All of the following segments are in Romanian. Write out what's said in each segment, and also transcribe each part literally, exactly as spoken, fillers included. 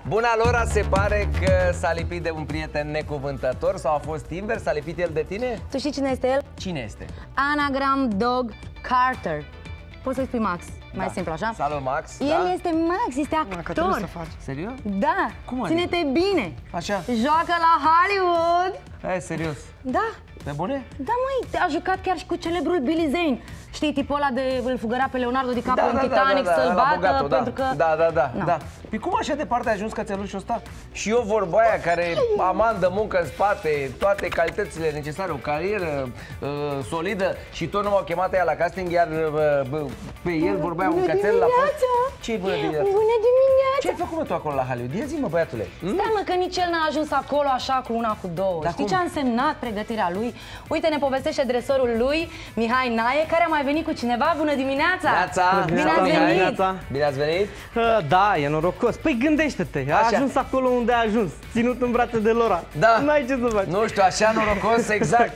Buna Lora se pare că s-a lipit de un prieten necuvântător sau a fost invers, s-a lipit el de tine? Tu știi cine este el? Cine este? Anagram Dog Carter. Poți să-i spui Max, mai Da. simplu așa? Salut, Max. El Da? este Max, este actor. Serios? Da. Cum adică? Ține-te bine. Așa? Joacă la Hollywood. Hai, serios. Da. Pe bune? Da, măi, a jucat chiar și cu celebrul Billy Zane. Știi tipul ăla de îl fugărea pe Leonardo DiCaprio în Titanic să-l bată bogatul, pentru da. că... Da, da, da, Na. da. Păi cum așa departe a ajuns cățelușul ăsta? Și eu vorba aia care amandă, muncă în spate, toate calitățile necesare, o carieră uh, solidă și tot nu m-au chemat aia la casting, iar uh, pe el vorbea un cățel la fost. Ce-i bună dimineața? Bună dimineața! Ce ai făcut, mă, tu acolo la Hollywood? Ia zi, mă, băiatule. Stai, mă, că nici el n-a ajuns acolo așa cu una, cu două. Dar Știi cum? ce a însemnat pregătirea lui? Uite, ne povestește dresorul lui, Mihai Nae, care a mai venit cu cineva. Bună dimineața! Neața! Bine ați Mihai. venit! Bine ați venit! Uh, Da, e norocos. Păi gândește-te, a Așa. ajuns acolo unde a ajuns, ținut în brațe de Lora. Da. N-ai ce să faci. Nu știu, așa norocos, exact.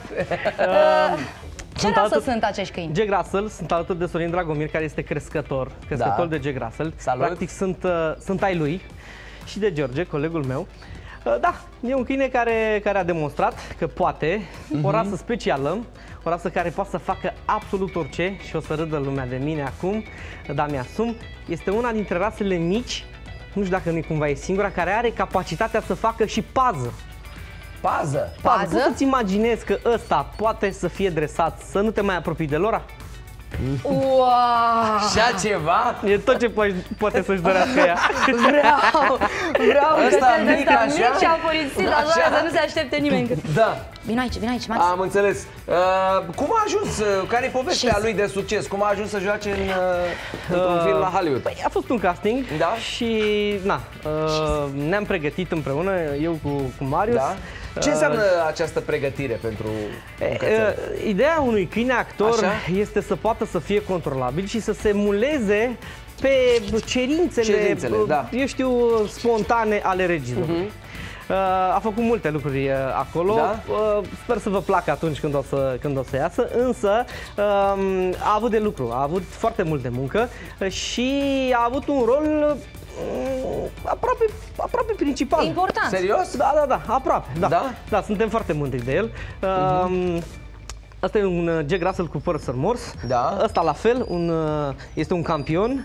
Ce rasă alături- sunt acești câini? Jack Russell, sunt alături de Sorin Dragomir, care este crescător, crescător Da. de Jack Russell. Salut. Practic sunt, uh, sunt ai lui și de George, colegul meu. Uh, Da, e un câine care, care a demonstrat că poate, Mhm. o rasă specială, o rasă care poate să facă absolut orice și o să râdă lumea de mine acum, dar mi-asum. Este una dintre rasele mici, nu știu dacă nu cumva e singura, care are capacitatea să facă și pază. Pază! Pază? Poți să-ți imaginezi că ăsta poate să fie dresat, să nu te mai apropii de Lora? Wow! Așa ceva? E tot ce poate, poate să-și dorească ea. Vreau! Vreau un Ăsta cățel de mic, ăsta așa? mic și aporițit, așa, Așa? să nu se aștepte nimeni. Da. Vino aici, vino aici, Max. Am înțeles. Uh, cum a ajuns, uh, care e povestea Ce- lui de succes? Cum a ajuns să joace în, uh, într-un film la Hollywood? Păi a fost un casting Da. și na, uh, ne-am pregătit împreună, eu cu, cu Marius. Da? Ce înseamnă această pregătire pentru un cățel? Uh, Ideea unui câine actor Așa? este să poată să fie controlabil și să se emuleze pe cerințele, Cerințele, uh, da. eu știu, spontane ale regizorului. Uh, A făcut multe lucruri uh, acolo, Da? uh, sper să vă placă atunci când o să, când o să iasă, însă um, a avut de lucru, a avut foarte mult de muncă uh, și a avut un rol uh, aproape, aproape principal. Important. Serios? Da, da, da, aproape. Da, Da? da suntem foarte mândri de el. Uh, Asta e un uh, Jack Russell cu păr sărmos. Da. Ăsta la fel, un, uh, este un campion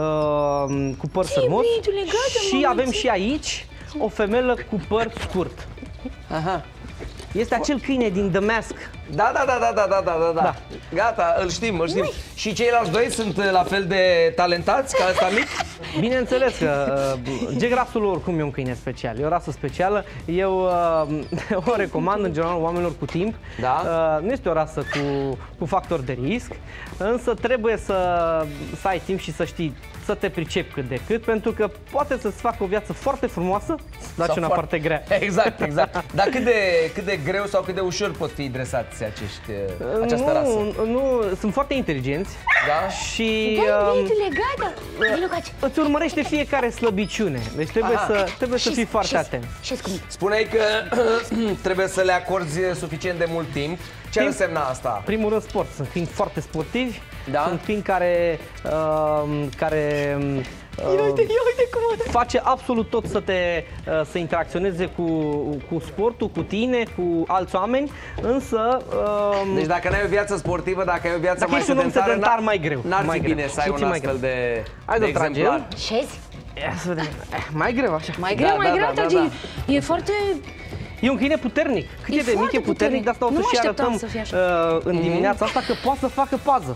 uh, cu păr sărmos. miciule, gata, Și mă, avem mulțumesc. și aici o femelă cu păr scurt. Aha. Este acel câine din The Mask. Da, da, da, da, da, da, da, da, da. Da. Gata, îl știm, îl știm. Și ceilalți doi sunt uh, la fel de talentați ca ăsta mic? Bineînțeles că uh, Jack Russell oricum e un câine special, e o rasă specială. Eu uh, o recomand în general oamenilor cu timp. Da. Uh, nu este o rasă cu, cu factor de risc, însă trebuie să, să ai timp și să știi, să te pricepi cât de cât, pentru că poate să-ți facă o viață foarte frumoasă, dar Sau și una foarte- foarte grea. Exact, exact. Dar cât de, cât de greu sau cât de ușor pot fi dresați acești, uh, această rasă? Nu, nu, sunt foarte inteligenți Da? și Da, uh, miciule, gata. Vino cu aici. îți urmărește fiecare slăbiciune. Deci trebuie Aha. să, trebuie să Și- fii foarte și- atent. Și-ți cu mine. Spuneai că trebuie să le acorzi suficient de mult timp. Ce ar Timp. însemna asta? Primul rând sport, sunt câini foarte sportivi, Da? sunt câini care, uh, care uh, Uite, ia uite cum face absolut tot să te uh, să interacționeze cu, cu sportul, cu tine, cu alți oameni, însă uh, Deci dacă n-ai o viață sportivă, dacă ai o viață Dacă mai ești un om sedentară, sedentar, n-ar- mai greu, N-ar mai fi greu. bine să ai Puțin un mai astfel greu. de, Hai de să tragem. exemplar. Șezi? ia să vedem. Eh, mai greu așa. Mai greu, Da, mai da, greu, da, da, Tagi. da. E foarte... E un câine puternic. Cât E e de mic, foarte e puternic, puternic. de asta o Nu să mă și așteptam arătăm să fie așa. uh, în dimineața asta că poate să facă pază.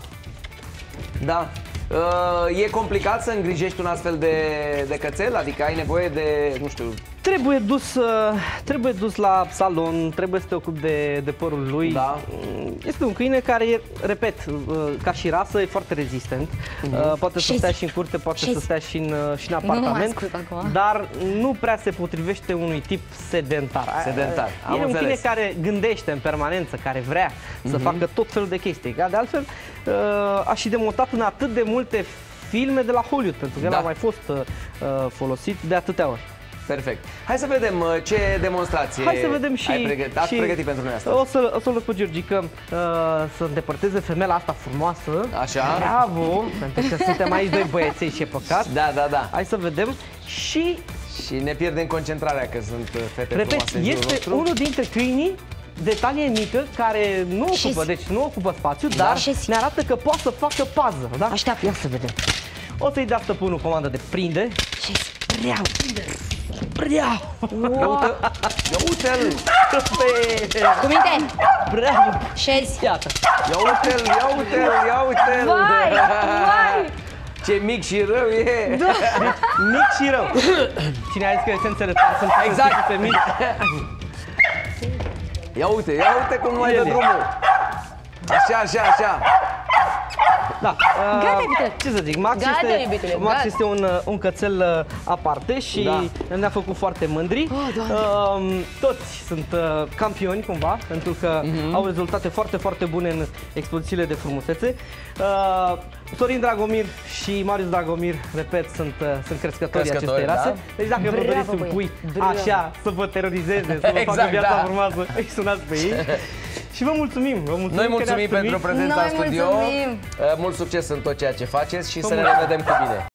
Da. Uh, e complicat să îngrijești un astfel de, de cățel? Adică ai nevoie de, nu știu, Trebuie dus, uh, trebuie dus la salon, trebuie să te ocupi de, de părul lui. Da. Este un câine care, e, repet, uh, ca și rasă, e foarte rezistent. Uh, poate să Șezi? stea și în curte, poate Șezi? să stea și în, uh, și în Nu mă apartament, ascult acum. dar nu prea se potrivește unui tip sedentar. Sedentar, am E un câine înțeles. care gândește în permanență, care vrea să facă tot felul de chestii. De altfel, uh, a și demonstrat în atât de multe filme de la Hollywood, pentru că el Da. a mai fost uh, folosit de atâtea ori. perfect. Hai să vedem uh, ce demonstrație Hai să vedem și... ai pregătit, ați și pregătit pentru noi asta. O să, o să-l pe Georgica uh, să îndepărteze femeia asta frumoasă. Așa. Bravo! Pentru că suntem aici doi băieței și e păcat. Da, da, da. Hai să vedem și Și ne pierdem concentrarea că sunt fete Repet, frumoase în jurul este nostru. unul dintre câinii de talie mică care nu Și ocupă, zi. deci nu ocupă spațiu, Da. dar Și zi. ne arată că poate să facă pază, da? Așteaptă, ia să vedem. O să-i dea stăpânul comandă de prinde. Ce vreau? Vreau! Wow. Ia uite-l! Cu minte, Bravo! șezi. Iată! Ia uite-l, ia uite-l, ia uite-l! Vai, vai. Ce mic și rău e! Da. Mic și rău. Cine a zis că esențele tale sunt Exact. pe mici? Ia uite, ia uite cum mai dă Ele. drumul! Așa, așa, așa! Da. Gata, uh, iubitule. Ce să zic, Max, Gata, este, iubitule, Max gata. este un, uh, un cățel uh, aparte și Da. ne-a făcut foarte mândri. Oh, Doamne. uh, toți sunt uh, campioni cumva, pentru că Mhm. au rezultate foarte, foarte bune în expozițiile de frumusețe. Uh, Sorin Dragomir și Marius Dragomir, repet, sunt, uh, sunt crescătorii Crescători, acestei rase. da. Deci dacă Bravo, vă doriți un băiat. pui Bravo. așa, să vă terorizeze, să vă Exact, facă viața da. frumoasă, îi sunați pe ei. Și vă mulțumim! Vă mulțumim Noi că mulțumim ne-ați pentru primit. prezența Noi în studio. mulțumim. Mult succes în tot ceea ce faceți și Vă să ne mulțumim. revedem cu bine.